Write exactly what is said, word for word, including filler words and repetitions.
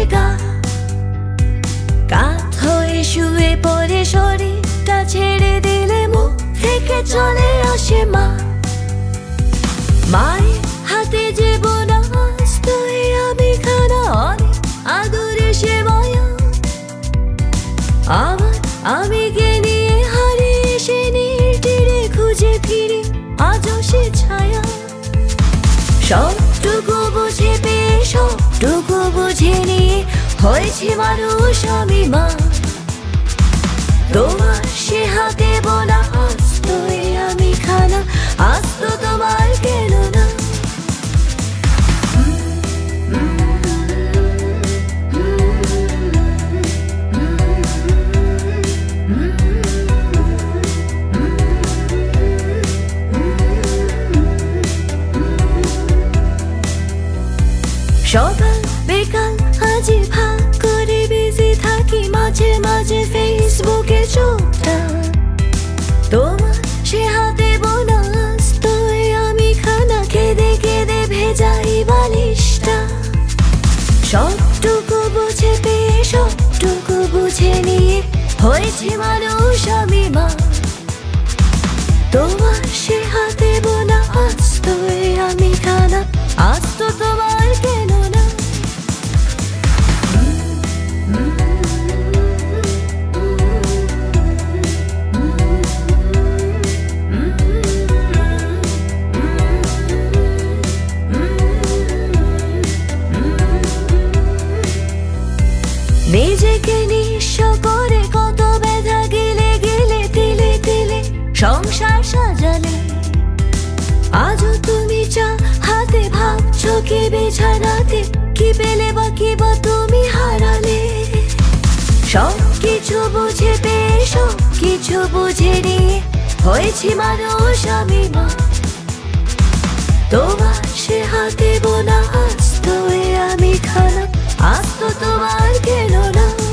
গা, কাত হয়ে শুয়ে পড়ে শরীরটা ছেড়ে দিলে মুখ থেকে চলে আসে মা। মায়ের হাতে যে বোনাস্ত আমি খানা অনেক আদরে সে মায়া, আমার আবেগে নিয়ে হারিয়ে সে নির্টিরে খুঁজে ফিরে আজও সে ছায়া। সবটুকু বুঝে পেয়ে সবটুকু বুঝে নিয়ে হয়েছে মানুষ আমি মা। তোমার সে হাতে বোনা আস্ত আমি খানা, আস্ত তোমার কেন না। সকাল বিকাল আজি ভাগ করে বিজি থাকি, মাঝে মাঝে ফেসবুকে চোখটা তোমার সে হাতে বোনা আস্ত আমি খানা, কেঁদে কেঁদে ভেজাই বালিশটা। সবটুকু বুঝে পেয়ে সবটুকু বুঝে নিয়ে হয়েছে মানুষ আমি মা। তোমার সে হাতে বোনা আস্ত আমি খানা, আস্ত তোমার কেন না। নিজেকে নিঃস্ব করে কত ব্যথা গেলে গেলে তিলে তিলে সংসার সাজালে, আজও তুমি চা হাতে ভাবছো কি বিছানাতে, কি পেলে বা কি বা তুমি হারালে। সব কিছু বুঝে পেয়ে সব কিছু বুঝে নিয়ে হয়েছি মানুষ আমি মা। তোমার সে হাতে বোনা আস্ত আমি খানা, আস্ত তোমার কেন না।